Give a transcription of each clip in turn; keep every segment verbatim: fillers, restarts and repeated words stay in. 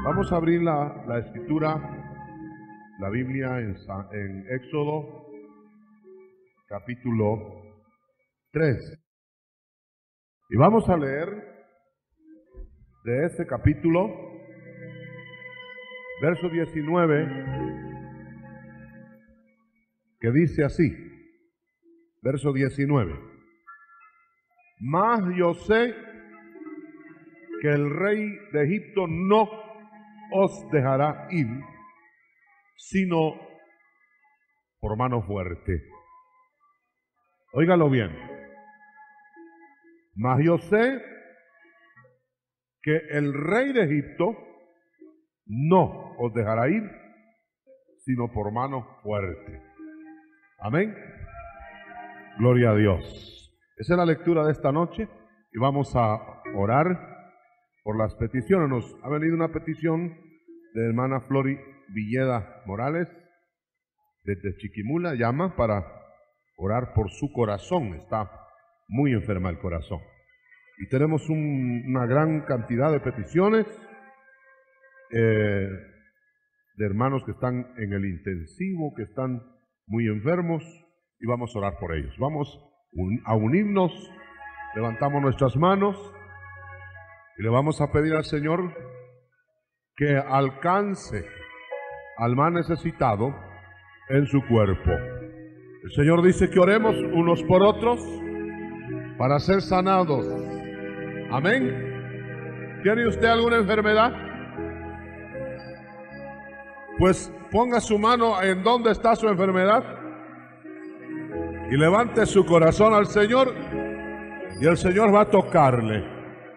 Vamos a abrir la, la escritura, la Biblia en, en Éxodo, capítulo tres. Y vamos a leer de este capítulo, verso diecinueve, que dice así, verso diecinueve. Mas yo sé que el rey de Egipto no os dejará ir, sino por mano fuerte. Óigalo bien. Mas yo sé que el rey de Egipto no os dejará ir, sino por mano fuerte. Amén. Gloria a Dios. Esa es la lectura de esta noche y vamos a orar por las peticiones. Nos ha venido una petición de hermana Flori Villeda Morales desde Chiquimula, llama para orar por su corazón. Está muy enferma el corazón. Y tenemos un, una gran cantidad de peticiones eh, de hermanos que están en el intensivo, que están muy enfermos, y vamos a orar por ellos. Vamos un, a unirnos, levantamos nuestras manos y le vamos a pedir al Señor que alcance al más necesitado en su cuerpo. El Señor dice que oremos unos por otros para ser sanados. Amén. ¿Tiene usted alguna enfermedad? Pues ponga su mano en donde está su enfermedad y levante su corazón al Señor y el Señor va a tocarle.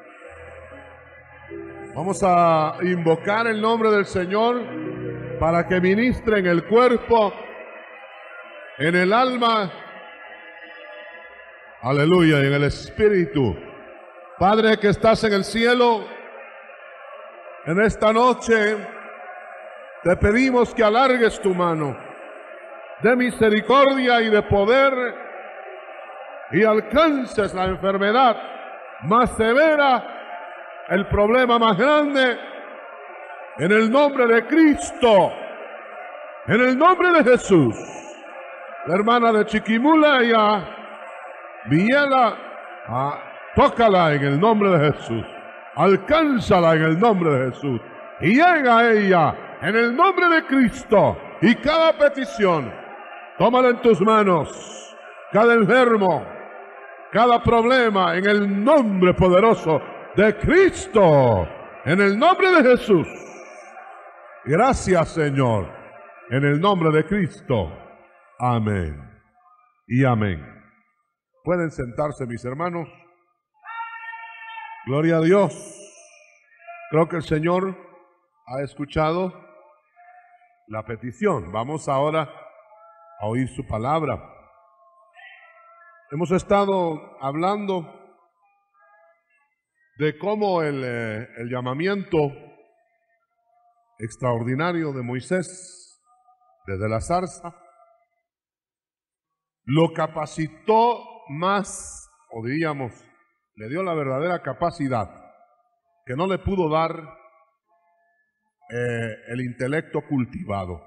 Vamos a invocar el nombre del Señor para que ministre en el cuerpo, en el alma, aleluya, y en el espíritu. Padre que estás en el cielo, en esta noche te pedimos que alargues tu mano de misericordia y de poder y alcances la enfermedad más severa, el problema más grande, en el nombre de Cristo, en el nombre de Jesús. La hermana de Chiquimula y a Villela, a, tócala en el nombre de Jesús, alcánzala en el nombre de Jesús y llega a ella en el nombre de Cristo. Y cada petición, tómala en tus manos, cada enfermo, cada problema, en el nombre poderoso de Cristo, en el nombre de Jesús. Gracias, Señor, en el nombre de Cristo. Amén y amén. Pueden sentarse, mis hermanos. Gloria a Dios. Creo que el Señor ha escuchado la petición. Vamos ahora a oír su palabra. Hemos estado hablando de cómo el, eh, el llamamiento extraordinario de Moisés desde la zarza lo capacitó más, o diríamos, le dio la verdadera capacidad que no le pudo dar eh, el intelecto cultivado.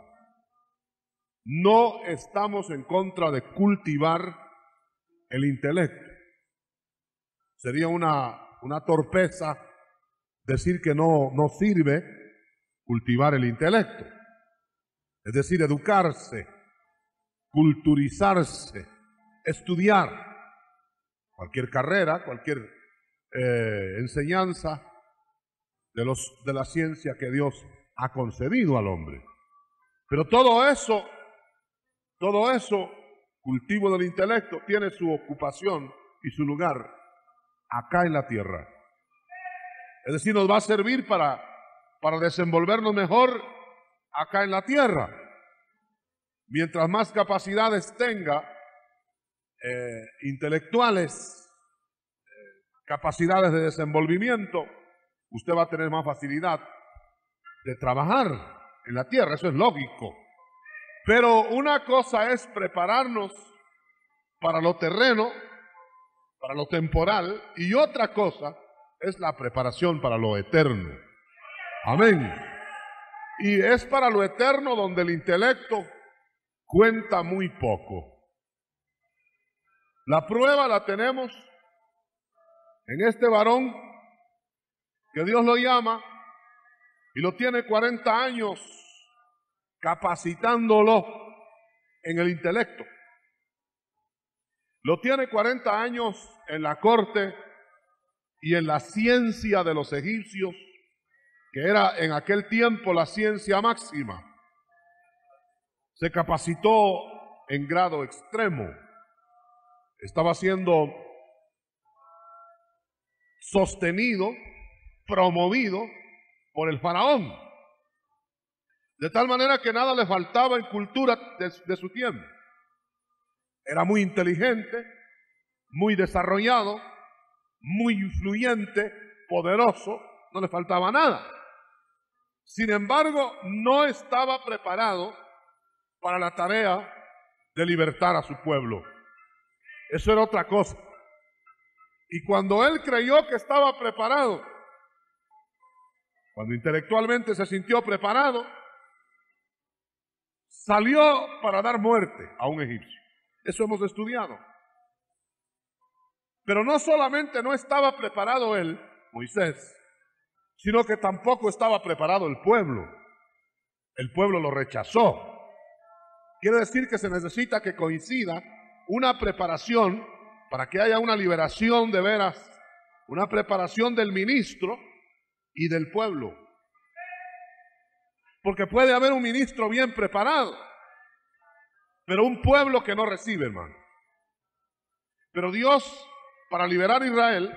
No estamos en contra de cultivar el intelecto. Sería una Una torpeza decir que no, no sirve cultivar el intelecto. Es decir, educarse, culturizarse, estudiar cualquier carrera, cualquier eh, enseñanza de, los, de la ciencia que Dios ha concedido al hombre. Pero todo eso, todo eso, cultivo del intelecto, tiene su ocupación y su lugar acá en la tierra. Es decir, nos va a servir para, para desenvolvernos mejor acá en la tierra. Mientras más capacidades tenga, eh, intelectuales, eh, capacidades de desenvolvimiento, usted va a tener más facilidad de trabajar en la tierra. Eso es lógico. Pero una cosa es prepararnos para lo terreno, para lo temporal, y otra cosa es la preparación para lo eterno. Amén. y es para lo eterno donde el intelecto cuenta muy poco. La prueba la tenemos en este varón que Dios lo llama y lo tiene cuarenta años capacitándolo en el intelecto. Lo tiene cuarenta años en la corte y en la ciencia de los egipcios, que era en aquel tiempo la ciencia máxima. Se capacitó en grado extremo. Estaba siendo sostenido, promovido por el faraón. De tal manera que nada le faltaba en cultura de, de su tiempo. Era muy inteligente, muy desarrollado, muy influyente, poderoso, no le faltaba nada. Sin embargo, no estaba preparado para la tarea de libertar a su pueblo. Eso era otra cosa. Y cuando él creyó que estaba preparado, cuando intelectualmente se sintió preparado, salió para dar muerte a un egipcio. Eso hemos estudiado. Pero no solamente no estaba preparado él, Moisés, sino que tampoco estaba preparado el pueblo. El pueblo lo rechazó. Quiere decir que se necesita que coincida una preparación para que haya una liberación de veras, una preparación del ministro y del pueblo. Porque puede haber un ministro bien preparado, pero un pueblo que no recibe, hermano. Pero Dios, para liberar a Israel,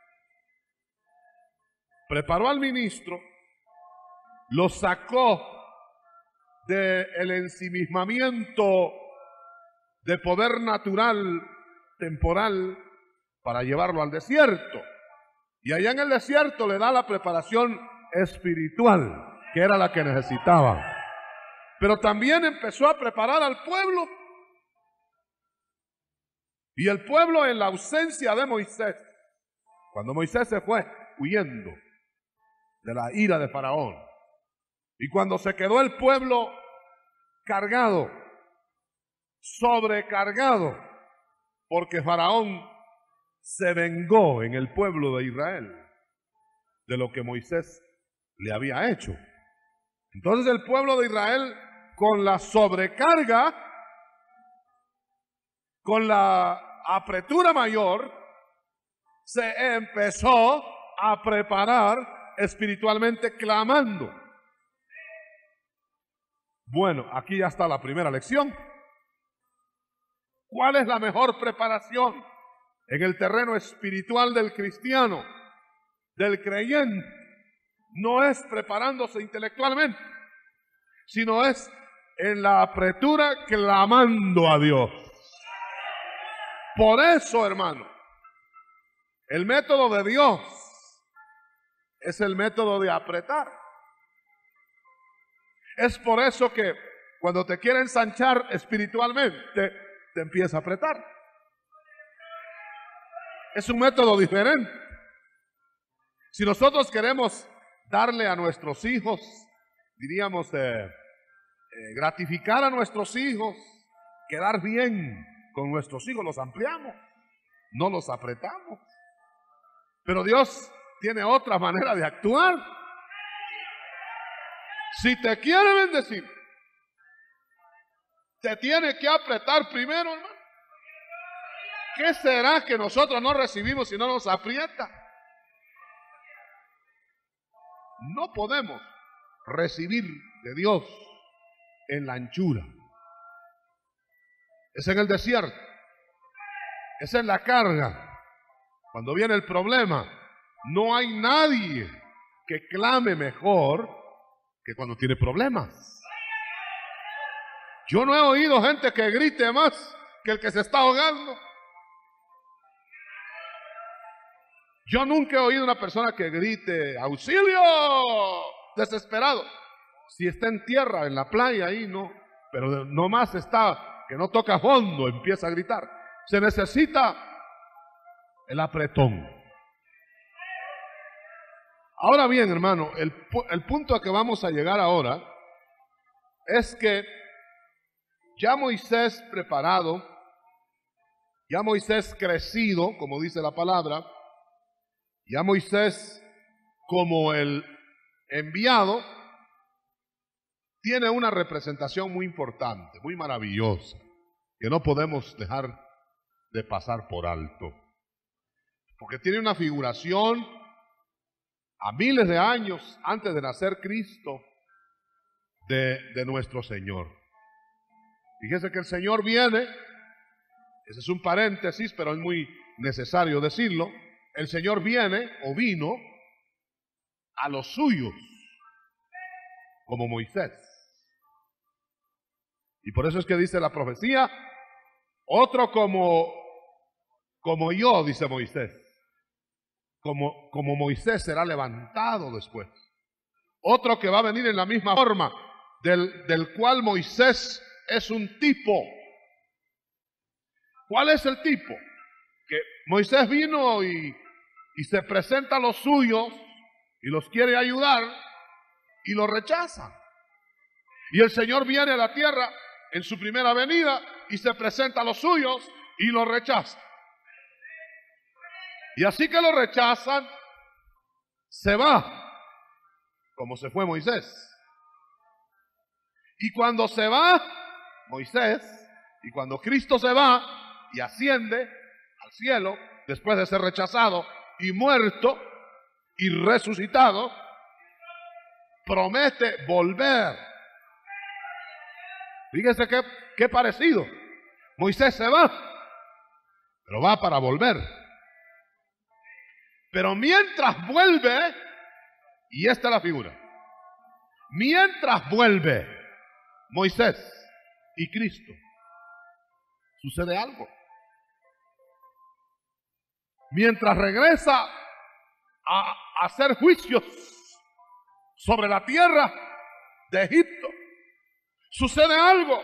preparó al ministro, lo sacó del ensimismamiento de poder natural, temporal, para llevarlo al desierto. Y allá en el desierto le da la preparación espiritual, que era la que necesitaba. Pero también empezó a preparar al pueblo. Y el pueblo, en la ausencia de Moisés, cuando Moisés se fue huyendo de la ira de Faraón, y cuando se quedó el pueblo cargado, sobrecargado, porque Faraón se vengó en el pueblo de Israel de lo que Moisés le había hecho. Entonces el pueblo de Israel, con la sobrecarga, con la apretura mayor, se empezó a preparar espiritualmente clamando. Bueno, aquí ya está la primera lección. ¿Cuál es la mejor preparación en el terreno espiritual del cristiano, del creyente? No es preparándose intelectualmente, sino es en la apretura clamando a Dios. Por eso, hermano, el método de Dios es el método de apretar. Es por eso que cuando te quiere ensanchar espiritualmente, te empieza a apretar. Es un método diferente. Si nosotros queremos darle a nuestros hijos, diríamos, eh, eh, gratificar a nuestros hijos, quedar bien con nuestros hijos, los ampliamos, no los apretamos. Pero Dios tiene otra manera de actuar. Si te quiere bendecir, te tiene que apretar primero, hermano. ¿Qué será que nosotros no recibimos si no nos aprieta? No podemos recibir de Dios en la anchura. Es en el desierto, es en la carga. Cuando viene el problema, no hay nadie que clame mejor que cuando tiene problemas. Yo no he oído gente que grite más que el que se está ahogando. Yo nunca he oído una persona que grite auxilio, desesperado. Si está en tierra, en la playa, ahí no, pero no más está, que no toca fondo, empieza a gritar. Se necesita el apretón. Ahora bien, hermano, el, el punto a que vamos a llegar ahora es que ya Moisés preparado, ya Moisés crecido, como dice la palabra, ya Moisés como el enviado, tiene una representación muy importante, muy maravillosa, que no podemos dejar de pasar por alto. Porque tiene una figuración a miles de años antes de nacer Cristo de, de nuestro Señor. Fíjese que el Señor viene, ese es un paréntesis, pero es muy necesario decirlo. El Señor viene o vino a los suyos, como Moisés. Y por eso es que dice la profecía, otro como, como yo, dice Moisés. Como, como Moisés será levantado después. Otro que va a venir en la misma forma, del, del cual Moisés es un tipo. ¿Cuál es el tipo? Que Moisés vino y, y se presenta a los suyos y los quiere ayudar y los rechazan. Y el Señor viene a la tierra en su primera venida y se presenta a los suyos y los rechaza. Y así que lo rechazan, se va, como se fue Moisés. Y cuando se va Moisés, y cuando Cristo se va y asciende al cielo, después de ser rechazado y muerto y resucitado, promete volver. Fíjese qué, qué parecido. Moisés se va, pero va para volver. Pero mientras vuelve, y esta es la figura, mientras vuelve Moisés y Cristo, sucede algo. Mientras regresa a hacer juicios sobre la tierra de Egipto, sucede algo.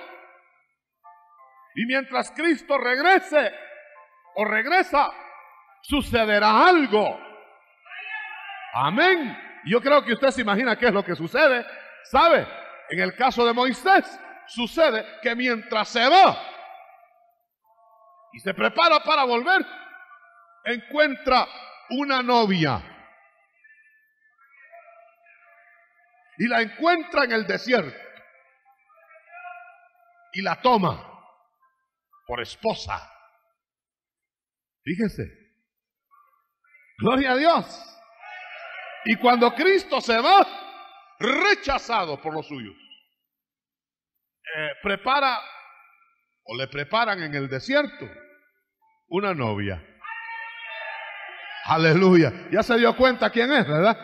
Y mientras Cristo regrese o regresa, sucederá algo. Amén. Yo creo que usted se imagina qué es lo que sucede. ¿Sabe? En el caso de Moisés, sucede que mientras se va y se prepara para volver, encuentra una novia. Y la encuentra en el desierto. Y la toma por esposa. Fíjese. Gloria a Dios. Y cuando Cristo se va, rechazado por los suyos, eh, prepara o le preparan en el desierto una novia. Aleluya. Ya se dio cuenta quién es, ¿verdad?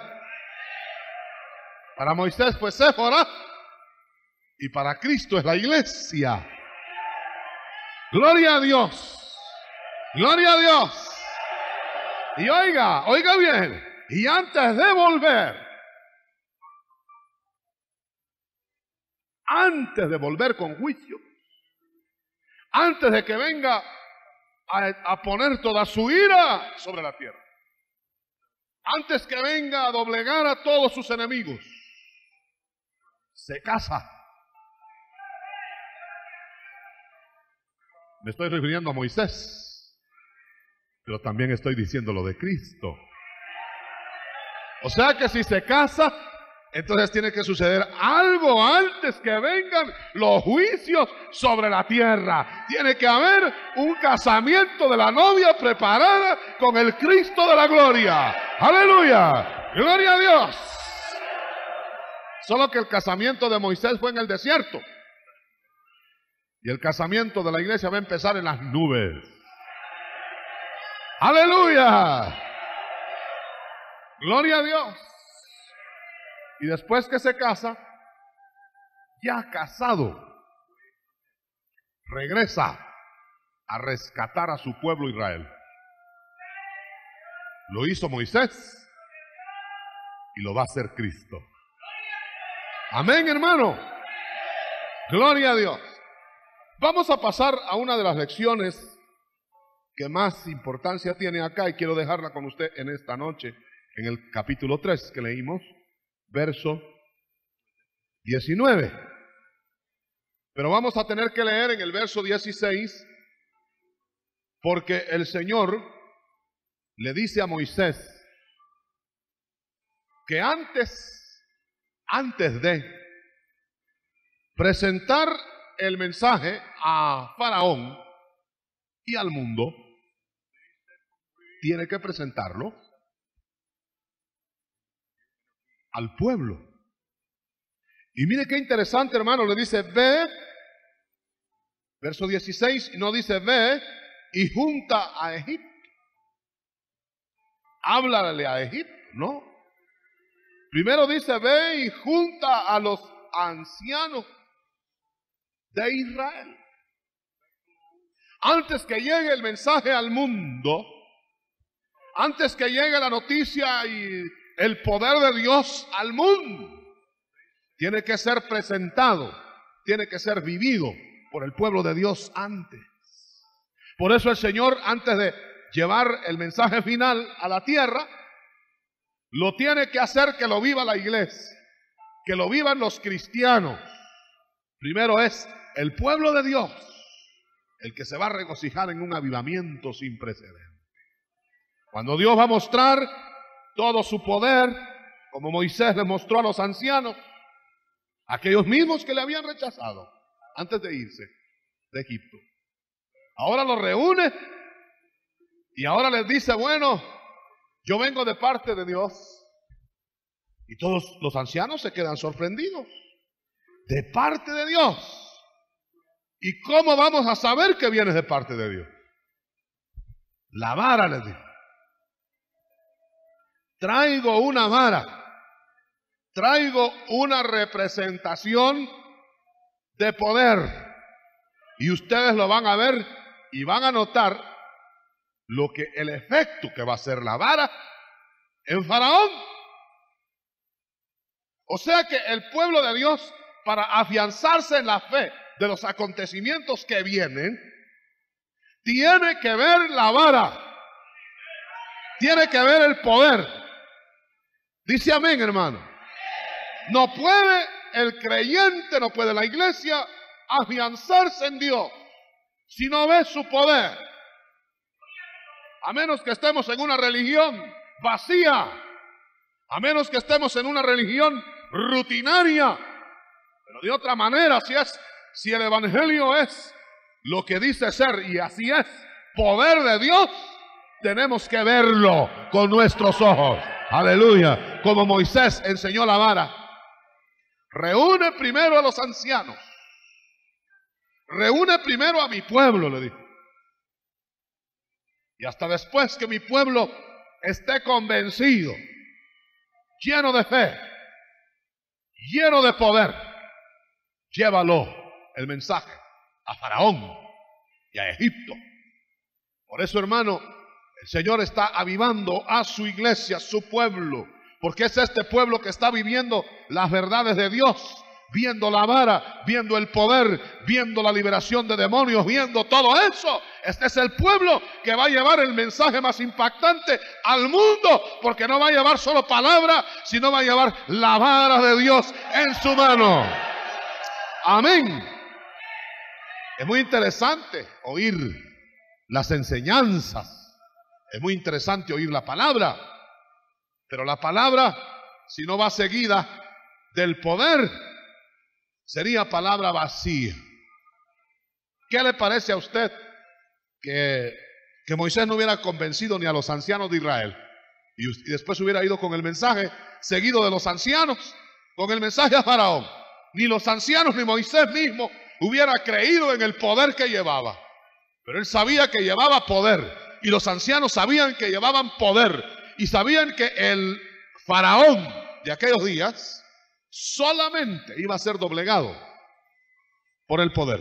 Para Moisés fue Séfora y para Cristo es la iglesia. Gloria a Dios. Gloria a Dios. Y oiga, oiga bien. Y antes de volver, antes de volver con juicio, antes de que venga a, a poner toda su ira sobre la tierra, antes que venga a doblegar a todos sus enemigos, se casa. Me estoy refiriendo a Moisés, pero también estoy diciendo lo de Cristo. O sea que si se casa, entonces tiene que suceder algo antes que vengan los juicios sobre la tierra. Tiene que haber un casamiento de la novia preparada con el Cristo de la gloria. ¡Aleluya! ¡Gloria a Dios! Solo que el casamiento de Moisés fue en el desierto. Y el casamiento de la iglesia va a empezar en las nubes. ¡Aleluya! Gloria a Dios. Y después que se casa, ya casado, regresa a rescatar a su pueblo Israel. Lo hizo Moisés y lo va a hacer Cristo. Amén, hermano. Gloria a Dios. Vamos a pasar a una de las lecciones que más importancia tiene acá y quiero dejarla con usted en esta noche. En el capítulo tres que leímos, verso diecinueve. Pero vamos a tener que leer en el verso dieciséis, porque el Señor le dice a Moisés que antes, antes de presentar el mensaje a Faraón y al mundo, tiene que presentarlo al pueblo. Y mire qué interesante, hermano, le dice, ve, verso dieciséis, no dice, ve y junta a Egipto. Háblale a Egipto, ¿no? Primero dice, ve y junta a los ancianos de Israel. Antes que llegue el mensaje al mundo, antes que llegue la noticia y el poder de Dios al mundo, tiene que ser presentado, tiene que ser vivido por el pueblo de Dios antes. Por eso el Señor, antes de llevar el mensaje final a la tierra, lo tiene que hacer que lo viva la iglesia, que lo vivan los cristianos. Primero es el pueblo de Dios el que se va a regocijar en un avivamiento sin precedentes. Cuando Dios va a mostrar todo su poder, como Moisés le mostró a los ancianos, aquellos mismos que le habían rechazado antes de irse de Egipto. Ahora los reúne y ahora les dice, bueno, yo vengo de parte de Dios. Y todos los ancianos se quedan sorprendidos. De parte de Dios. ¿Y cómo vamos a saber que vienes de parte de Dios? La vara, les dijo. Traigo una vara. Traigo una representación de poder. Y ustedes lo van a ver y van a notar lo que el efecto que va a hacer la vara en Faraón. O sea que el pueblo de Dios, para afianzarse en la fe de los acontecimientos que vienen, tiene que ver la vara, tiene que ver el poder. Dice amén, hermano. No puede el creyente, no puede la iglesia afianzarse en Dios si no ve su poder. A menos que estemos en una religión vacía, a menos que estemos en una religión rutinaria. Pero de otra manera, si es, si el evangelio es lo que dice ser, y así es, poder de Dios, tenemos que verlo con nuestros ojos. Aleluya. Como Moisés enseñó la vara. Reúne primero a los ancianos. Reúne primero a mi pueblo, le dijo. Y hasta después que mi pueblo esté convencido, lleno de fe, lleno de poder, llévalo el mensaje a Faraón y a Egipto. Por eso, hermano, el Señor está avivando a su iglesia, a su pueblo, porque es este pueblo que está viviendo las verdades de Dios, viendo la vara, viendo el poder, viendo la liberación de demonios, viendo todo eso. Este es el pueblo que va a llevar el mensaje más impactante al mundo, porque no va a llevar solo palabra, sino va a llevar la vara de Dios en su mano. Amén. Es muy interesante oír las enseñanzas, es muy interesante oír la palabra, pero la palabra, si no va seguida del poder, sería palabra vacía. ¿Qué le parece a usted que, que Moisés no hubiera convencido ni a los ancianos de Israel y, y después hubiera ido con el mensaje seguido de los ancianos, con el mensaje a Faraón? Ni los ancianos ni Moisés mismo hubiera creído en el poder que llevaba. Pero él sabía que llevaba poder, y los ancianos sabían que llevaban poder, y sabían que el Faraón de aquellos días solamente iba a ser doblegado por el poder.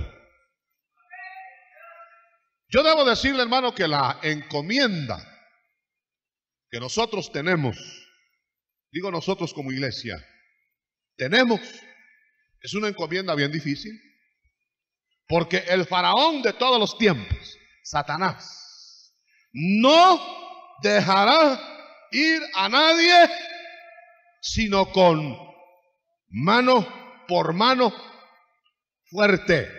Yo debo decirle, hermano, que la encomienda que nosotros tenemos, digo nosotros como iglesia, tenemos, es una encomienda bien difícil, porque el faraón de todos los tiempos, Satanás, no dejará ir a nadie sino con mano por mano, fuerte.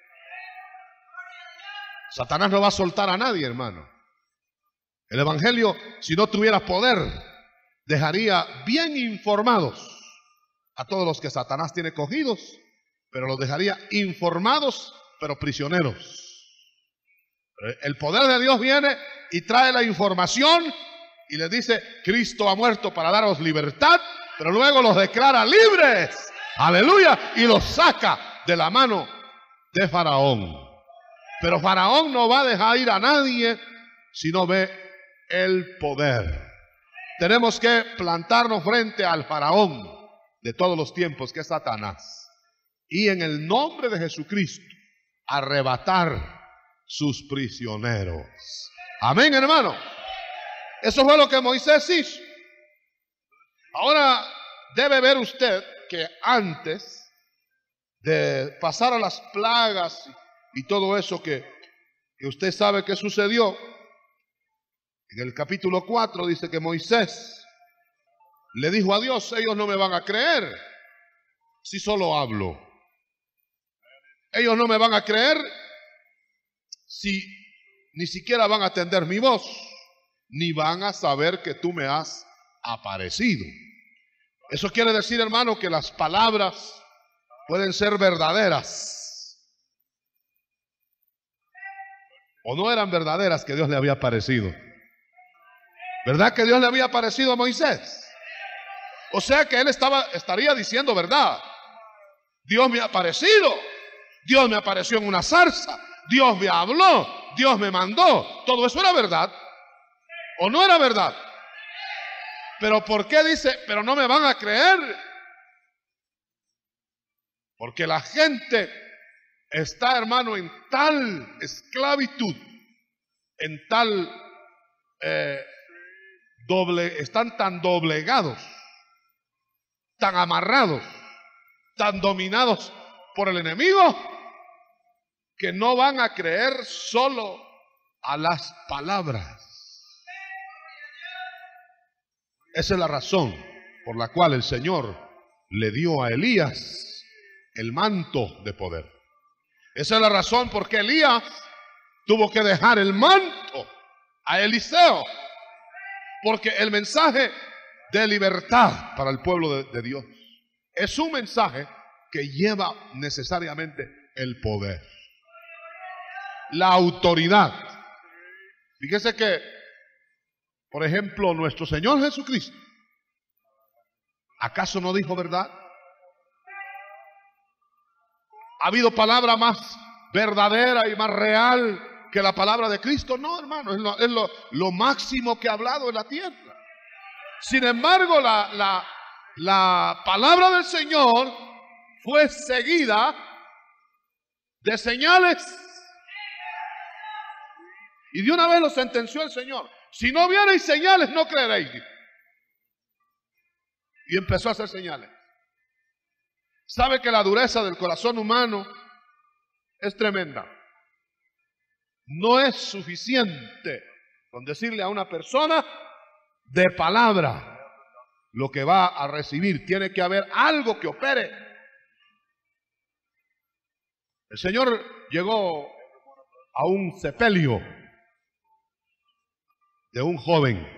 Satanás no va a soltar a nadie, hermano. El evangelio, si no tuviera poder, dejaría bien informados a todos los que Satanás tiene cogidos, pero los dejaría informados, pero prisioneros. El poder de Dios viene y trae la información y les dice: Cristo ha muerto para daros libertad, pero luego los declara libres. Aleluya. Y los saca de la mano de Faraón. Pero Faraón no va a dejar ir a nadie si no ve el poder. Tenemos que plantarnos frente al Faraón de todos los tiempos, que es Satanás, y en el nombre de Jesucristo arrebatar sus prisioneros. Amén, hermano. Eso fue lo que Moisés hizo. Ahora debe ver usted que antes de pasar a las plagas y todo eso que, que usted sabe que sucedió, en el capítulo cuatro dice que Moisés le dijo a Dios: ellos no me van a creer si solo hablo. Ellos no me van a creer si ni siquiera van a atender mi voz, ni van a saber que tú me has aparecido. Eso quiere decir, hermano, que las palabras pueden ser verdaderas, o no eran verdaderas, que Dios le había aparecido. ¿Verdad que Dios le había aparecido a Moisés? O sea que él estaba, estaría diciendo verdad. Dios me ha aparecido, Dios me apareció en una zarza, Dios me habló, Dios me mandó. Todo eso era verdad, ¿o no era verdad? Pero ¿por qué dice, pero no me van a creer? Porque la gente está, hermano, en tal esclavitud, en tal eh, doble, están tan doblegados, tan amarrados, tan dominados por el enemigo, que no van a creer solo a las palabras. Esa es la razón por la cual el Señor le dio a Elías el manto de poder. Esa es la razón por qué Elías tuvo que dejar el manto a Eliseo, porque el mensaje de libertad para el pueblo de, de Dios es un mensaje que lleva necesariamente el poder, la autoridad. Fíjese que, por ejemplo, nuestro Señor Jesucristo, ¿acaso no dijo verdad? ¿Ha habido palabra más verdadera y más real que la palabra de Cristo? No, hermano, es lo, es lo, lo máximo que ha hablado en la tierra. Sin embargo, la, la, la palabra del Señor fue seguida de señales. Y de una vez lo sentenció el Señor: si no viereis señales, no creeréis. Y empezó a hacer señales. Sabe que la dureza del corazón humano es tremenda. No es suficiente con decirle a una persona de palabra lo que va a recibir. Tiene que haber algo que opere. El Señor llegó a un sepelio de un joven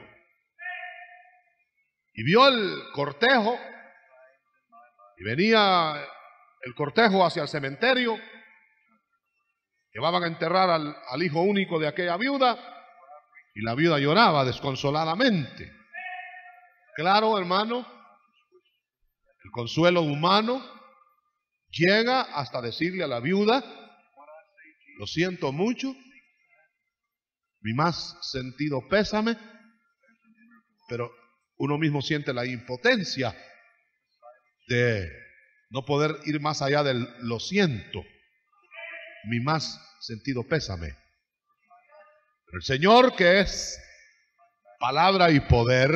y vio el cortejo, y venía el cortejo hacia el cementerio. Llevaban a enterrar al, al hijo único de aquella viuda, y la viuda lloraba desconsoladamente. Claro, hermano, el consuelo humano llega hasta decirle a la viuda: lo siento mucho, mi más sentido pésame. Pero uno mismo siente la impotencia de no poder ir más allá del lo siento, mi más sentido pésame. Pero el Señor, que es palabra y poder,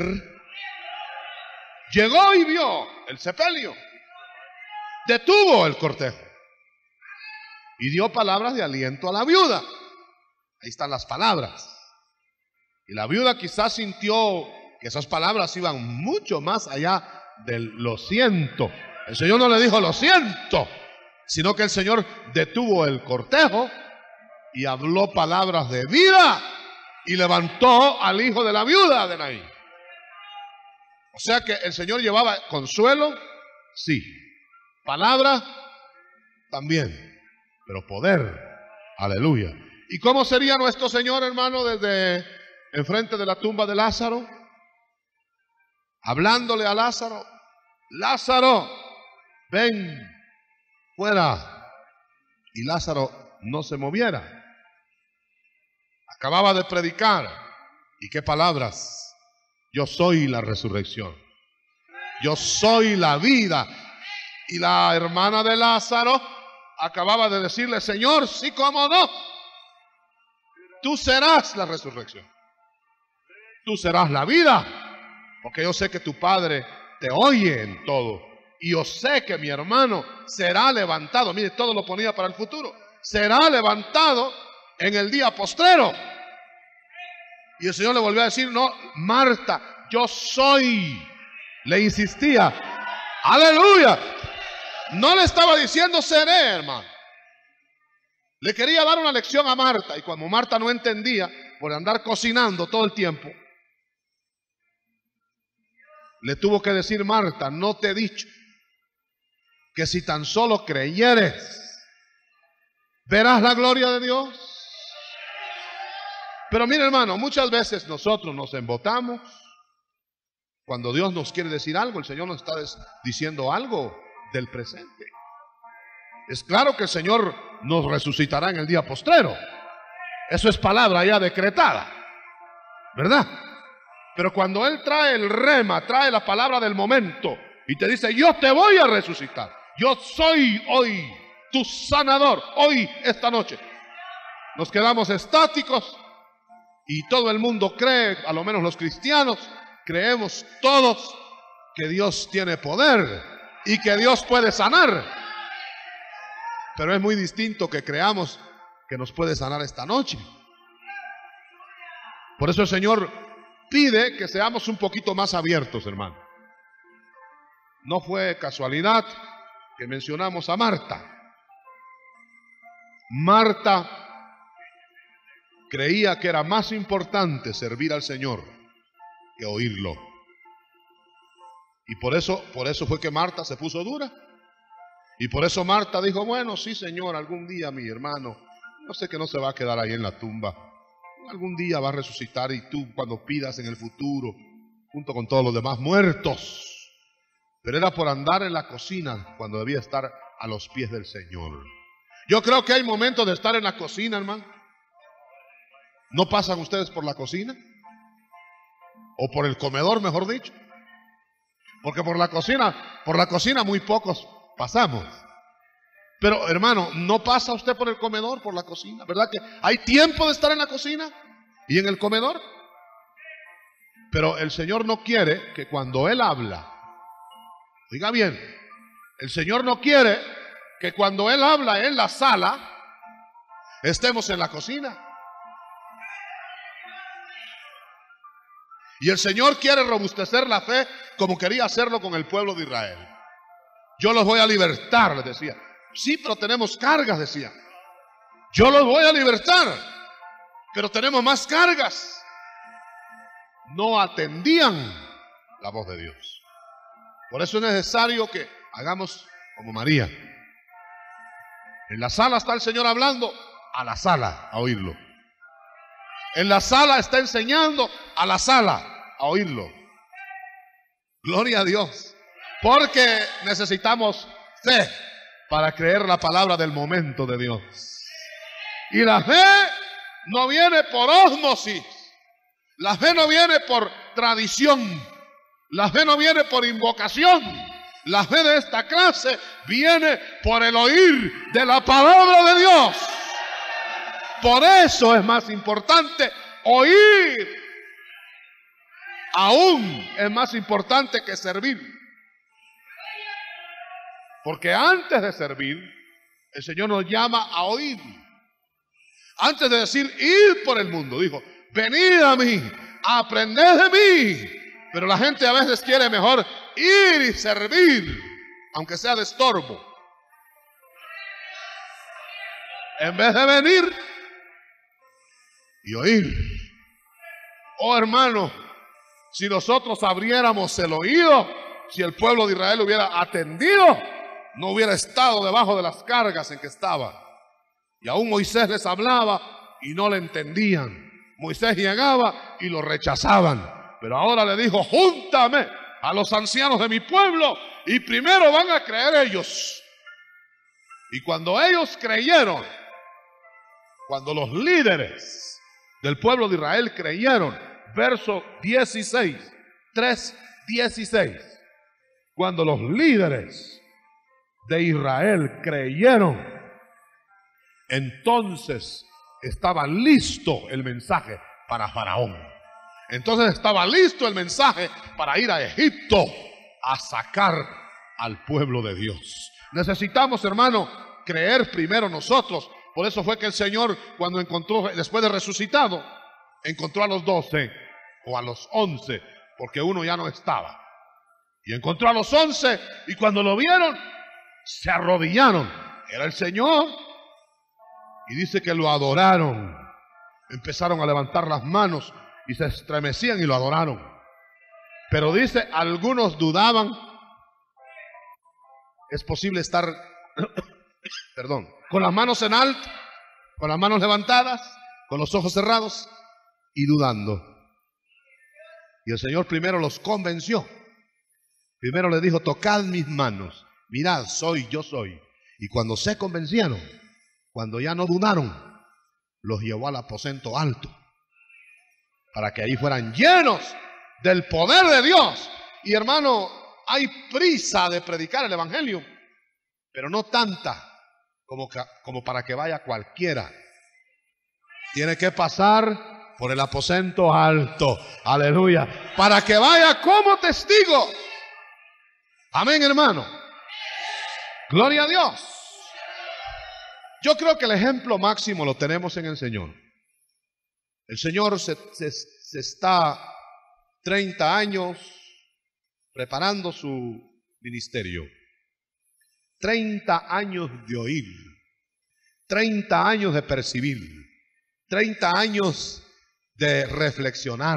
llegó y vio el sepelio, detuvo el cortejo y dio palabras de aliento a la viuda. Ahí están las palabras. Y la viuda quizás sintió que esas palabras iban mucho más allá del lo siento. El Señor no le dijo lo siento, sino que el Señor detuvo el cortejo y habló palabras de vida y levantó al hijo de la viuda de Naín. O sea que el Señor llevaba consuelo, sí, palabra también, pero poder, aleluya. ¿Y cómo sería nuestro Señor, hermano, desde enfrente de la tumba de Lázaro? Hablándole a Lázaro: Lázaro, ven fuera. Y Lázaro no se moviera. Acababa de predicar. ¿Y qué palabras? Yo soy la resurrección. Yo soy la vida. Y la hermana de Lázaro acababa de decirle: Señor, sí, cómo no. Tú serás la resurrección. Tú serás la vida. Porque yo sé que tu Padre te oye en todo. Y yo sé que mi hermano será levantado. Mire, todo lo ponía para el futuro. Será levantado en el día postrero. Y el Señor le volvió a decir: no, Marta, yo soy. Le insistía. Aleluya. No le estaba diciendo seré, hermano. Le quería dar una lección a Marta. Y cuando Marta no entendía, por andar cocinando todo el tiempo, le tuvo que decir: Marta, no te he dicho que si tan solo creyeres, verás la gloria de Dios. Pero mire, hermano, muchas veces nosotros nos embotamos. Cuando Dios nos quiere decir algo, el Señor nos está diciendo algo del presente. Es claro que el Señor nos resucitará en el día postrero. Eso es palabra ya decretada, ¿verdad? Pero cuando Él trae el rema, trae la palabra del momento y te dice: yo te voy a resucitar, yo soy hoy tu sanador, hoy, esta noche, nos quedamos estáticos y todo el mundo cree, a lo menos los cristianos, creemos todos que Dios tiene poder y que Dios puede sanar. Pero es muy distinto que creamos que nos puede sanar esta noche. Por eso el Señor pide que seamos un poquito más abiertos, hermano. No fue casualidad que mencionamos a Marta. Marta creía que era más importante servir al Señor que oírlo. Y por eso, por eso fue que Marta se puso dura. Y por eso Marta dijo: bueno, sí, Señor, algún día mi hermano, yo sé que no se va a quedar ahí en la tumba. Algún día va a resucitar y tú, cuando pidas en el futuro, junto con todos los demás muertos. Pero era por andar en la cocina cuando debía estar a los pies del Señor. Yo creo que hay momentos de estar en la cocina, hermano. ¿No pasan ustedes por la cocina? O por el comedor, mejor dicho. Porque por la cocina, por la cocina muy pocos pasamos. Pero, hermano, ¿no pasa usted por el comedor, por la cocina? ¿Verdad que hay tiempo de estar en la cocina y en el comedor? Pero el Señor no quiere que cuando Él habla, oiga bien, el Señor no quiere que cuando Él habla en la sala, estemos en la cocina. Y el Señor quiere robustecer la fe como quería hacerlo con el pueblo de Israel. Yo los voy a libertar, les decía. Sí, pero tenemos cargas, decía. Yo los voy a libertar, pero tenemos más cargas. No atendían la voz de Dios. Por eso es necesario que hagamos como María. En la sala está el Señor hablando, a la sala a oírlo. En la sala está enseñando, a la sala a oírlo. Gloria a Dios. Porque necesitamos fe para creer la palabra del momento de Dios. Y la fe no viene por ósmosis. La fe no viene por tradición. La fe no viene por invocación. La fe de esta clase viene por el oír de la palabra de Dios. Por eso es más importante oír. Aún es más importante que servir. Porque antes de servir, el Señor nos llama a oír. Antes de decir ir por el mundo, dijo: venid a mí, aprended de mí. Pero la gente a veces quiere mejor ir y servir, aunque sea de estorbo. en vez de venir y oír. Oh hermano, si nosotros abriéramos el oído, si el pueblo de Israel hubiera atendido, no hubiera estado debajo de las cargas en que estaba. Y aún Moisés les hablaba y no le entendían. Moisés llegaba y lo rechazaban. Pero ahora le dijo: júntame a los ancianos de mi pueblo y primero van a creer ellos. Y cuando ellos creyeron, cuando los líderes del pueblo de Israel creyeron, verso dieciséis, tres dieciséis, cuando los líderes de Israel creyeron, entonces estaba listo el mensaje para Faraón. Entonces estaba listo el mensaje para ir a Egipto a sacar al pueblo de Dios. Necesitamos, hermano, creer primero nosotros. Por eso fue que el Señor, cuando encontró, después de resucitado, encontró a los doce o a los once, porque uno ya no estaba. Y encontró a los once, y cuando lo vieron, se arrodillaron. Era el Señor. Y dice que lo adoraron. Empezaron a levantar las manos y se estremecían y lo adoraron. Pero dice, algunos dudaban. Es posible estar, perdón, con las manos en alto, con las manos levantadas, con los ojos cerrados y dudando. Y el Señor primero los convenció. Primero les dijo: tocad mis manos, mirad, soy, yo soy. Y cuando se convencieron, cuando ya no dudaron, los llevó al aposento alto, para que ahí fueran llenos del poder de Dios. Y hermano, hay prisa de predicar el evangelio, pero no tanta como, como para que vaya cualquiera. Tiene que pasar por el aposento alto, aleluya, para que vaya como testigo. Amén, hermano. Gloria a Dios. Yo creo que el ejemplo máximo lo tenemos en el Señor. El Señor se, se, se está treinta años preparando su ministerio. treinta años de oír, treinta años de percibir, treinta años de reflexionar.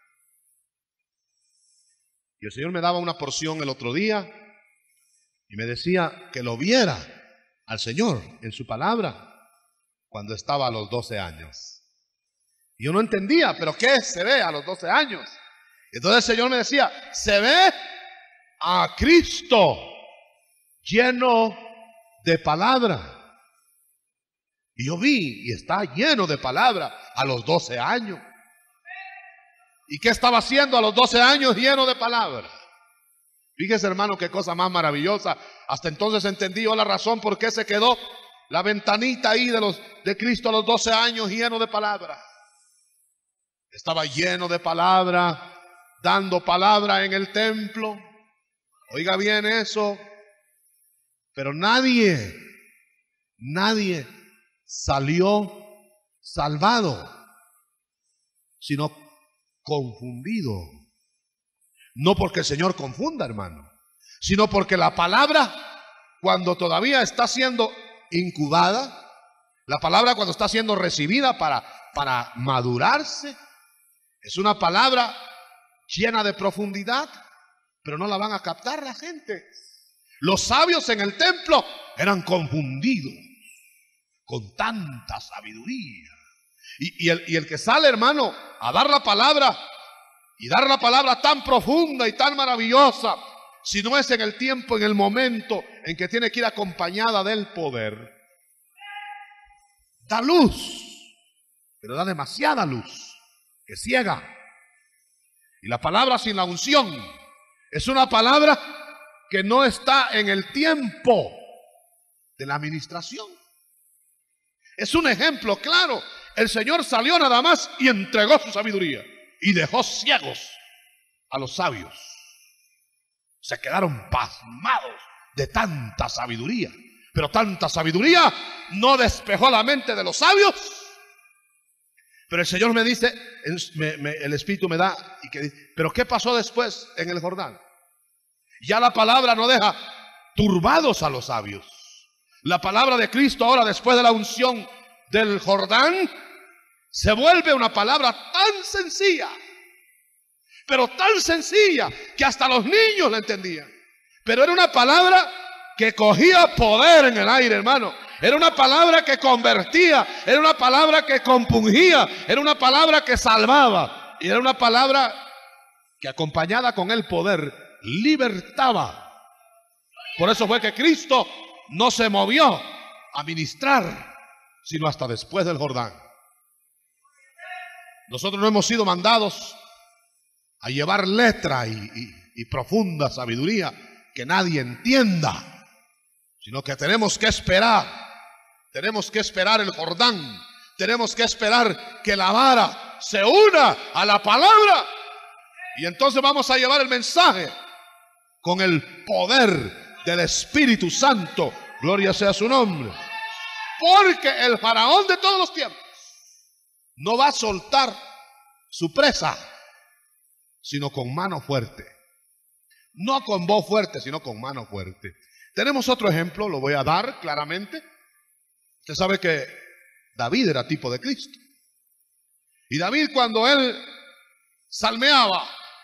Y el Señor me daba una porción el otro día y me decía que lo viera al Señor en su palabra cuando estaba a los doce años. Y yo no entendía, pero ¿qué se ve a los doce años? Entonces el Señor me decía: se ve a Cristo lleno de palabra. Y yo vi, y está lleno de palabra a los doce años. ¿Y qué estaba haciendo a los doce años lleno de palabra? Fíjese, hermano, qué cosa más maravillosa. Hasta entonces entendí yo la razón por qué se quedó la ventanita ahí de, los, de Cristo a los doce años lleno de palabra. Estaba lleno de palabra, dando palabra en el templo. Oiga bien eso. Pero nadie, nadie salió salvado, sino confundido. No porque el Señor confunda, hermano, sino porque la palabra, cuando todavía está siendo incubada, la palabra cuando está siendo recibida para, para madurarse, es una palabra llena de profundidad, pero no la van a captar la gente. Los sabios en el templo eran confundidos con tanta sabiduría. Y, y, el, y el que sale, hermano, a dar la palabra, y dar la palabra tan profunda y tan maravillosa, si no es en el tiempo, en el momento en que tiene que ir acompañada del poder, da luz, pero da demasiada luz, que ciega. Y la palabra sin la unción es una palabra que no está en el tiempo de la administración. Es un ejemplo claro. El Señor salió nada más y entregó su sabiduría y dejó ciegos a los sabios. Se quedaron pasmados de tanta sabiduría. Pero tanta sabiduría no despejó la mente de los sabios. Pero el Señor me dice, me, me, el Espíritu me da, y que, pero ¿qué pasó después en el Jordán? Ya la palabra no deja turbados a los sabios. La palabra de Cristo ahora, después de la unción del Jordán, se vuelve una palabra tan sencilla, pero tan sencilla que hasta los niños la entendían. Pero era una palabra que cogía poder en el aire, hermano. Era una palabra que convertía, era una palabra que compungía, era una palabra que salvaba, y era una palabra que, acompañada con el poder, libertaba. Por eso fue que Cristo no se movió a ministrar sino hasta después del Jordán. Nosotros no hemos sido mandados a llevar letra y, y, y profunda sabiduría que nadie entienda, sino que tenemos que esperar. Tenemos que esperar el Jordán. Tenemos que esperar que la vara se una a la palabra. Y entonces vamos a llevar el mensaje con el poder del Espíritu Santo. Gloria sea su nombre. Porque el faraón de todos los tiempos no va a soltar su presa, sino con mano fuerte. No con voz fuerte, sino con mano fuerte. Tenemos otro ejemplo, lo voy a dar claramente. Usted sabe que David era tipo de Cristo. Y David, cuando él salmeaba,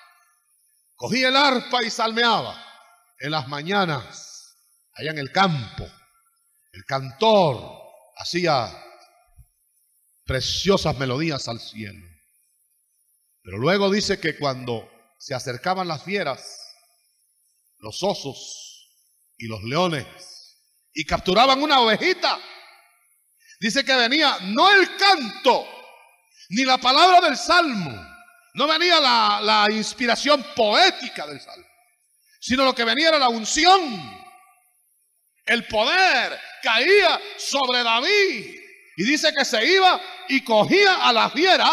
cogía el arpa y salmeaba en las mañanas, allá en el campo. El cantor hacía preciosas melodías al cielo. Pero luego dice que cuando se acercaban las fieras, los osos y los leones, y capturaban una ovejita, dice que venía no el canto, ni la palabra del salmo, no venía la, la inspiración poética del salmo, sino lo que venía era la unción. El poder caía sobre David. Y dice que se iba y cogía a la fiera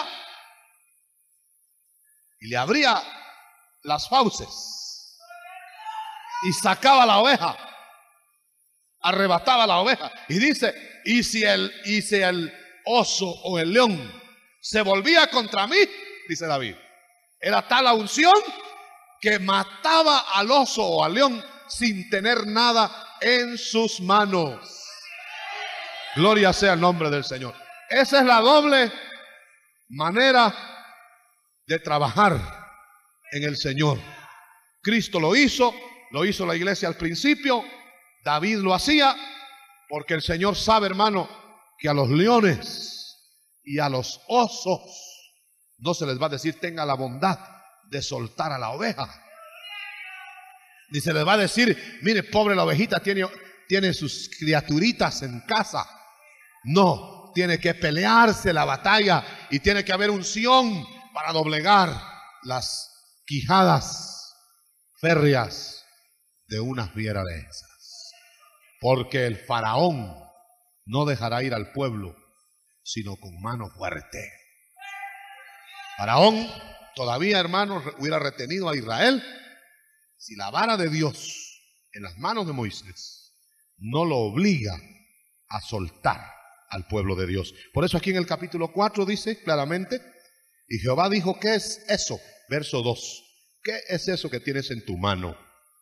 y le abría las fauces y sacaba la oveja, arrebataba la oveja. Y dice, y si el, y si el oso o el león se volvía contra mí, dice David, era tal la unción que mataba al oso o al león sin tener nada en sus manos. Gloria sea el nombre del Señor. Esa es la doble manera de trabajar en el Señor. Cristo lo hizo, lo hizo la iglesia al principio, David lo hacía, porque el Señor sabe, hermano, que a los leones y a los osos no se les va a decir tenga la bondad de soltar a la oveja. Ni se les va a decir, mire, pobre la ovejita, tiene, tiene sus criaturitas en casa. No, tiene que pelearse la batalla y tiene que haber unción para doblegar las quijadas férreas de una fiera de esas. Porque el faraón no dejará ir al pueblo, sino con mano fuerte. Faraón todavía, hermanos, hubiera retenido a Israel si la vara de Dios en las manos de Moisés no lo obliga a soltar al pueblo de Dios. Por eso aquí en el capítulo cuatro dice claramente, y Jehová dijo, ¿qué es eso? Verso dos, ¿qué es eso que tienes en tu mano?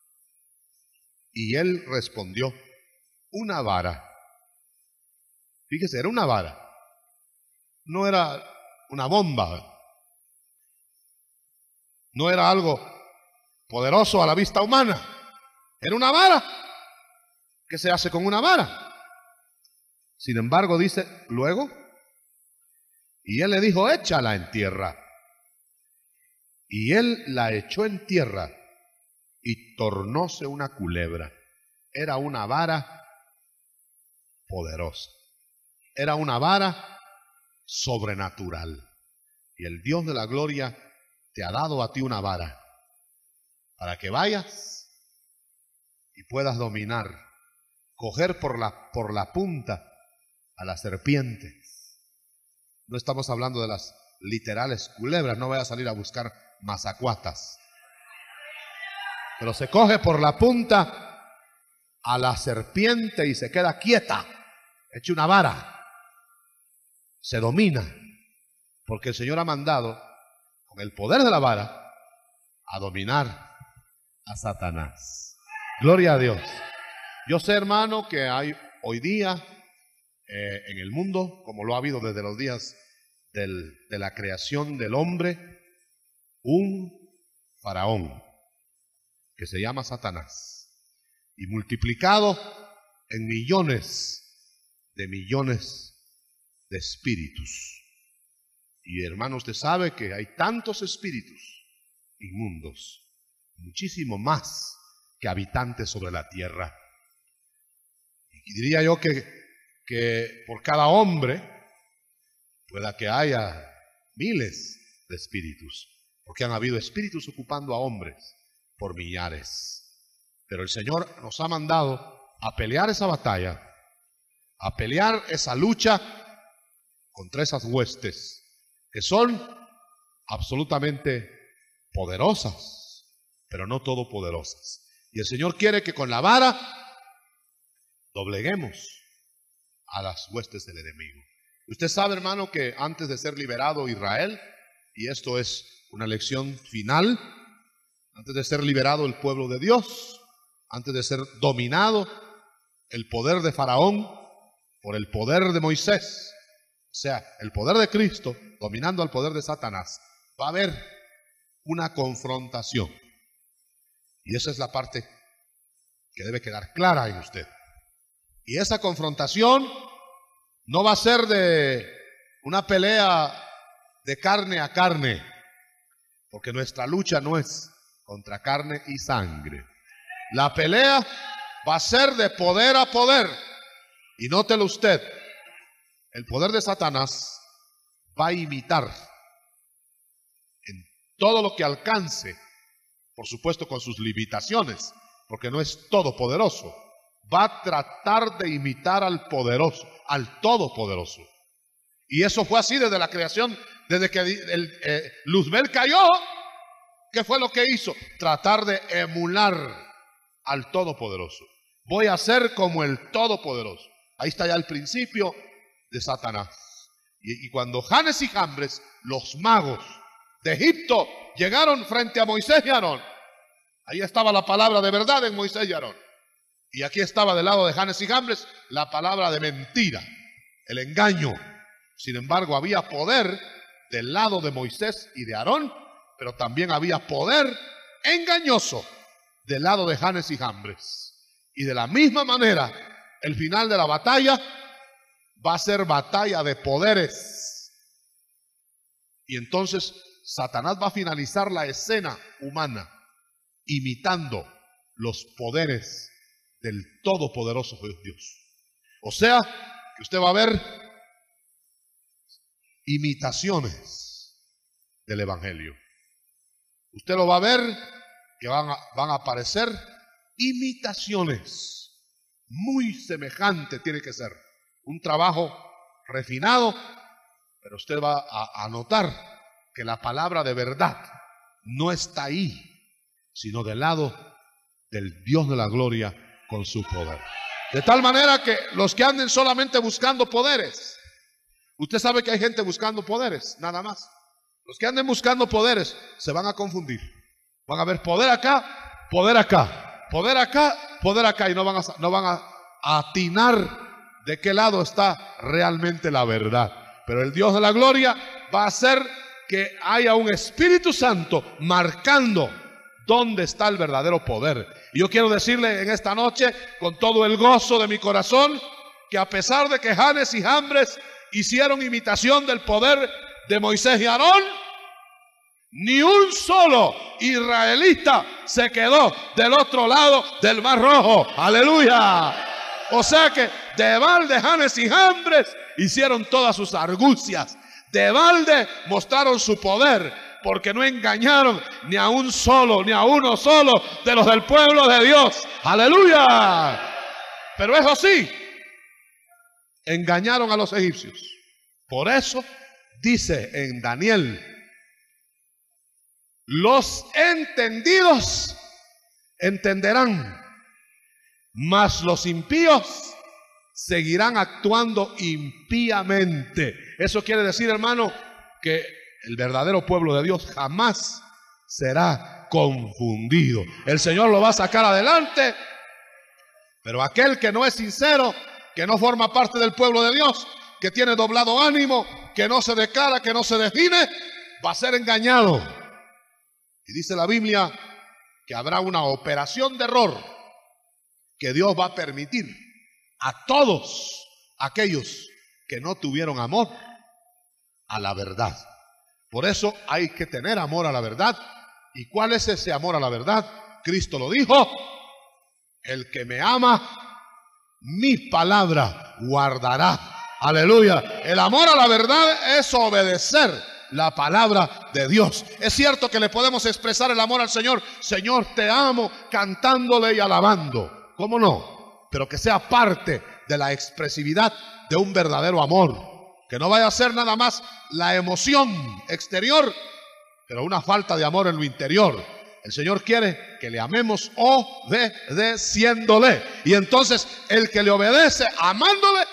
Y él respondió, una vara. Fíjese, era una vara, no era una bomba, no era algo poderoso a la vista humana, era una vara. ¿Qué se hace con una vara? Sin embargo, dice luego, y él le dijo, échala en tierra. Y él la echó en tierra y tornóse una culebra. Era una vara poderosa, era una vara sobrenatural. Y el Dios de la gloria te ha dado a ti una vara para que vayas y puedas dominar, coger por la, por la punta a las serpientes. No estamos hablando de las literales culebras, no vaya a salir a buscar mazacuatas, pero se coge por la punta a la serpiente y se queda quieta, echa una vara, se domina, porque el Señor ha mandado con el poder de la vara a dominar a Satanás. Gloria a Dios. Yo sé, hermano, que hay hoy día eh, en el mundo, como lo ha habido desde los días del, de la creación del hombre, un faraón que se llama Satanás, y multiplicado en millones de millones de espíritus. Y hermano, usted sabe que hay tantos espíritus inmundos, muchísimo más que habitantes sobre la tierra. Y diría yo que, que por cada hombre pueda que haya miles de espíritus, porque han habido espíritus ocupando a hombres por millares. Pero el Señor nos ha mandado a pelear esa batalla, a pelear esa lucha contra esas huestes que son absolutamente poderosas, pero no todopoderosas. Y el Señor quiere que con la vara dobleguemos a las huestes del enemigo. Usted sabe, hermano, que antes de ser liberado Israel, y esto es una lección final, antes de ser liberado el pueblo de Dios, antes de ser dominado el poder de Faraón por el poder de Moisés, o sea, el poder de Cristo dominando al poder de Satanás, va a haber una confrontación. Y esa es la parte que debe quedar clara en usted. Y esa confrontación no va a ser de una pelea de carne a carne, porque nuestra lucha no es contra carne y sangre. La pelea va a ser de poder a poder. Y nótelo usted, el poder de Satanás va a imitar en todo lo que alcance, por supuesto con sus limitaciones, porque no es todopoderoso. Va a tratar de imitar al poderoso, al todopoderoso. Y eso fue así desde la creación, desde que el, eh, Luzbel cayó. ¿Qué fue lo que hizo? Tratar de emular al todopoderoso. Voy a ser como el todopoderoso. Ahí está ya el principio de Satanás. Y, y cuando Janes y Jambres, los magos de Egipto, llegaron frente a Moisés y Aarón, ahí estaba la palabra de verdad en Moisés y Aarón. Y aquí estaba del lado de Janes y Jambres la palabra de mentira, el engaño. Sin embargo, había poder del lado de Moisés y de Aarón, pero también había poder engañoso del lado de Janes y Jambres. Y de la misma manera, el final de la batalla va a ser batalla de poderes. Y entonces Satanás va a finalizar la escena humana imitando los poderes del todopoderoso Dios. O sea, que usted va a ver imitaciones del evangelio. Usted lo va a ver que van a, van a aparecer imitaciones. Muy semejante tiene que ser. Un trabajo refinado, pero usted va a, a notar que la palabra de verdad no está ahí, sino del lado del Dios de la gloria con su poder. De tal manera que los que anden solamente buscando poderes, usted sabe que hay gente buscando poderes, nada más. Los que anden buscando poderes se van a confundir. Van a ver poder acá, poder acá, poder acá, poder acá, y no van a, no van a, a atinar de qué lado está realmente la verdad. Pero el Dios de la gloria va a hacer que haya un Espíritu Santo marcando dónde está el verdadero poder. Y yo quiero decirle en esta noche, con todo el gozo de mi corazón, que a pesar de que Janes y Jambres hicieron imitación del poder de Moisés y Aarón, ni un solo israelita se quedó del otro lado del Mar Rojo. ¡Aleluya! O sea que de balde Janes y Jambres hicieron todas sus argucias. De balde mostraron su poder, porque no engañaron ni a un solo, ni a uno solo de los del pueblo de Dios. ¡Aleluya! Pero eso sí, engañaron a los egipcios. Por eso dice en Daniel: los entendidos entenderán, mas los impíos seguirán actuando impíamente. Eso quiere decir, hermano, que el verdadero pueblo de Dios jamás será confundido. El Señor lo va a sacar adelante, pero aquel que no es sincero que no forma parte del pueblo de Dios, que tiene doblado ánimo, que no se declara, que no se define, va a ser engañado. Y dice la Biblia que habrá una operación de error que Dios va a permitir a todos aquellos que no tuvieron amor a la verdad. Por eso hay que tener amor a la verdad. ¿Y cuál es ese amor a la verdad? Cristo lo dijo: el que me ama, mi palabra guardará. Aleluya. El amor a la verdad es obedecer la palabra de Dios. Es cierto que le podemos expresar el amor al Señor: Señor, te amo, cantándole y alabando. ¿Cómo no? Pero que sea parte de la expresividad de un verdadero amor. Que no vaya a ser nada más la emoción exterior, pero una falta de amor en lo interior. El Señor quiere que le amemos obedeciéndole. Y entonces el que le obedece amándole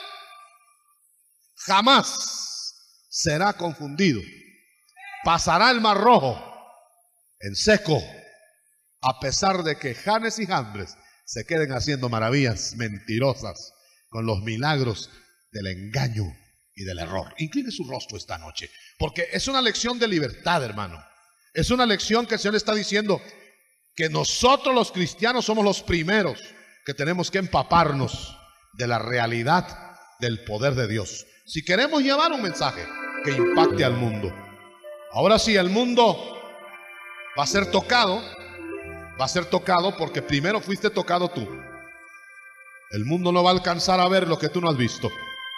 jamás será confundido. Pasará el mar rojo en seco, a pesar de que Janes y Jambres se queden haciendo maravillas mentirosas con los milagros del engaño y del error. Incline su rostro esta noche, porque es una lección de libertad, hermano. Es una lección que el Señor está diciendo que nosotros los cristianos somos los primeros que tenemos que empaparnos de la realidad del poder de Dios, si queremos llevar un mensaje que impacte al mundo. Ahora sí, el mundo va a ser tocado, va a ser tocado porque primero fuiste tocado tú. El mundo no va a alcanzar a ver lo que tú no has visto.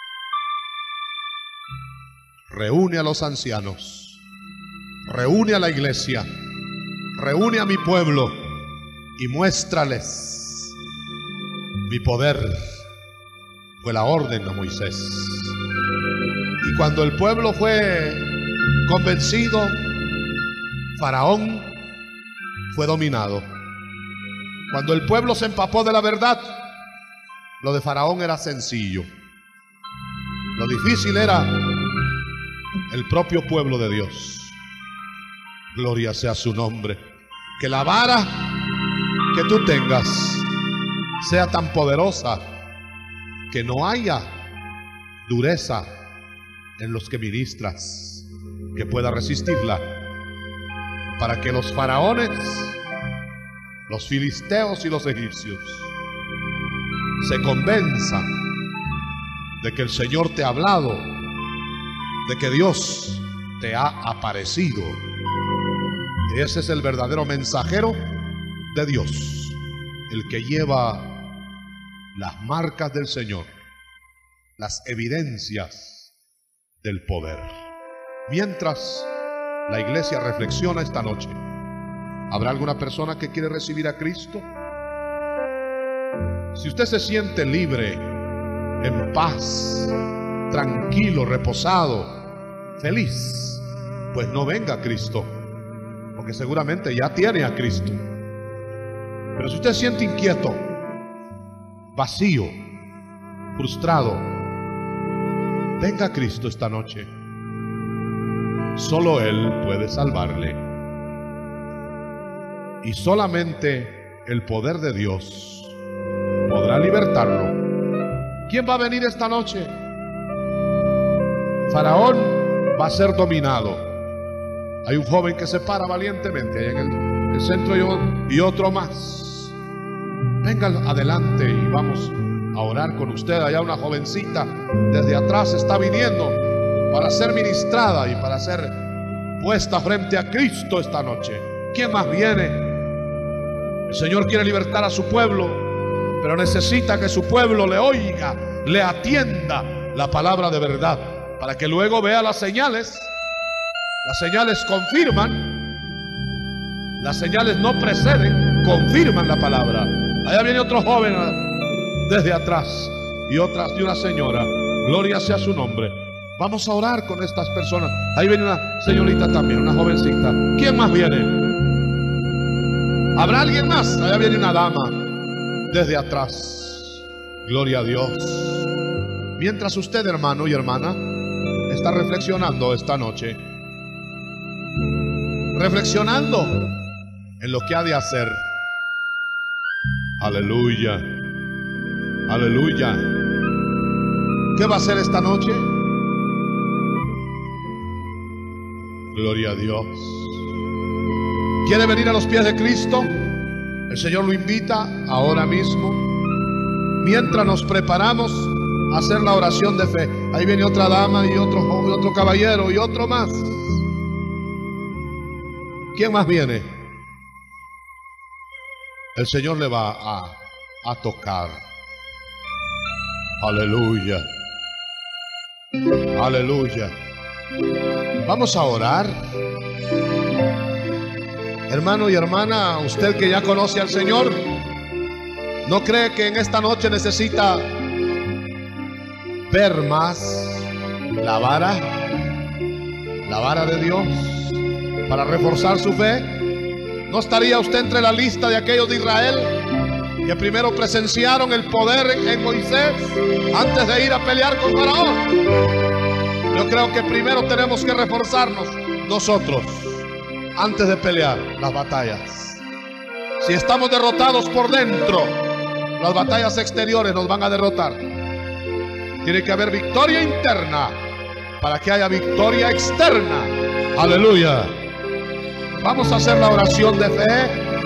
Reúne a los ancianos, reúne a la iglesia, reúne a mi pueblo y muéstrales mi poder. Fue la orden de Moisés. Y cuando el pueblo fue convencido, Faraón fue dominado. Cuando el pueblo se empapó de la verdad, lo de Faraón era sencillo. Lo difícil era el propio pueblo de Dios. Gloria sea su nombre. Que la vara que tú tengas sea tan poderosa que no haya dureza en los que ministras que pueda resistirla, para que los faraones, los filisteos y los egipcios se convenzan de que el Señor te ha hablado, de que Dios te ha aparecido. Ese es el verdadero mensajero de Dios, el que lleva las marcas del Señor, las evidencias del poder. Mientras la iglesia reflexiona esta noche, ¿habrá alguna persona que quiere recibir a Cristo? Si usted se siente libre, en paz, tranquilo, reposado, feliz, pues no venga a Cristo, porque seguramente ya tiene a Cristo. Pero si usted se siente inquieto, vacío, frustrado, venga a Cristo esta noche. Solo Él puede salvarle. Y solamente el poder de Dios podrá libertarlo. ¿Quién va a venir esta noche? Faraón va a ser dominado. Hay un joven que se para valientemente ahí en el, el centro y otro más. Venga adelante y vamos a orar con usted. Allá una jovencita desde atrás está viniendo para ser ministrada y para ser puesta frente a Cristo esta noche. ¿Quién más viene? El Señor quiere libertar a su pueblo, pero necesita que su pueblo le oiga, le atienda la palabra de verdad, para que luego vea las señales. Las señales confirman, las señales no preceden, confirman la palabra. Allá viene otro joven desde atrás y otras de una señora. Gloria sea su nombre. Vamos a orar con estas personas. Ahí viene una señorita también, una jovencita. ¿Quién más viene? ¿Habrá alguien más? Allá viene una dama desde atrás. Gloria a Dios. Mientras usted, hermano y hermana, está reflexionando esta noche, reflexionando en lo que ha de hacer. Aleluya, aleluya. ¿Qué va a hacer esta noche? Gloria a Dios. ¿Quiere venir a los pies de Cristo? El Señor lo invita ahora mismo. Mientras nos preparamos a hacer la oración de fe. Ahí viene otra dama y otro, y otro caballero y otro más. ¿Quién más viene? El Señor le va a, a tocar. Aleluya. Aleluya. Vamos a orar. Hermano y hermana, usted que ya conoce al Señor, ¿no cree que en esta noche necesita ver más la vara, la vara de Dios, para reforzar su fe? ¿No estaría usted entre la lista de aquellos de Israel que primero presenciaron el poder en Moisés antes de ir a pelear con Faraón? Yo creo que primero tenemos que reforzarnos nosotros antes de pelear las batallas. Si estamos derrotados por dentro, las batallas exteriores nos van a derrotar. Tiene que haber victoria interna para que haya victoria externa. Aleluya. Vamos a hacer la oración de fe.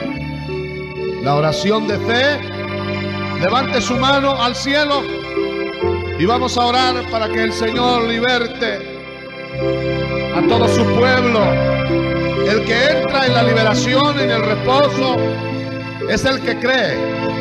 La oración de fe. Levante su mano al cielo y vamos a orar para que el Señor liberte a todo su pueblo. El que entra en la liberación, en el reposo, es el que cree,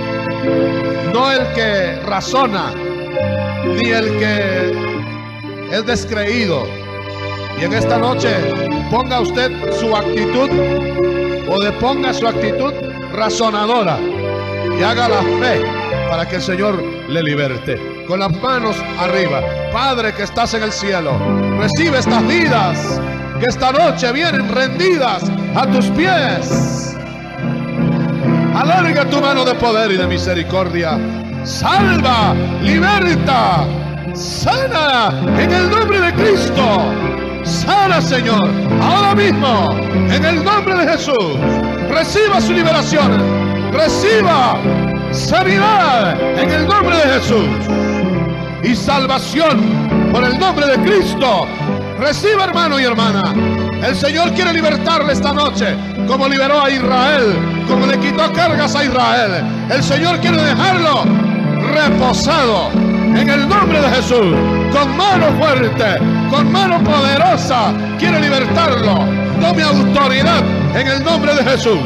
no el que razona, ni el que es descreído. Y en esta noche ponga usted su actitud, o deponga su actitud razonadora y haga la fe para que el Señor le liberte. Con las manos arriba. Padre que estás en el cielo, recibe estas vidas que esta noche vienen rendidas a tus pies. Alarga tu mano de poder y de misericordia. Salva, liberta, sana en el nombre de Cristo. Sana, Señor, ahora mismo en el nombre de Jesús. Reciba su liberación, reciba sanidad en el nombre de Jesús y salvación por el nombre de Cristo. Reciba, hermano y hermana. El Señor quiere libertarle esta noche, como liberó a Israel, como le quitó cargas a Israel. El Señor quiere dejarlo reposado en el nombre de Jesús, con mano fuerte, con mano poderosa. Quiere libertarlo. Tome autoridad en el nombre de Jesús.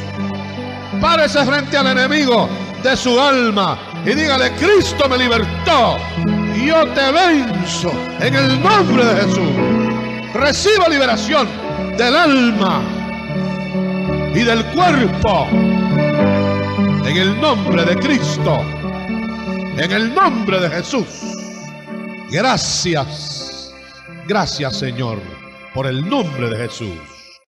Párese frente al enemigo de su alma y dígale: Cristo me libertó, yo te venzo en el nombre de Jesús. Reciba liberación del alma y del cuerpo en el nombre de Cristo, en el nombre de Jesús. Gracias, gracias, Señor, por el nombre de Jesús.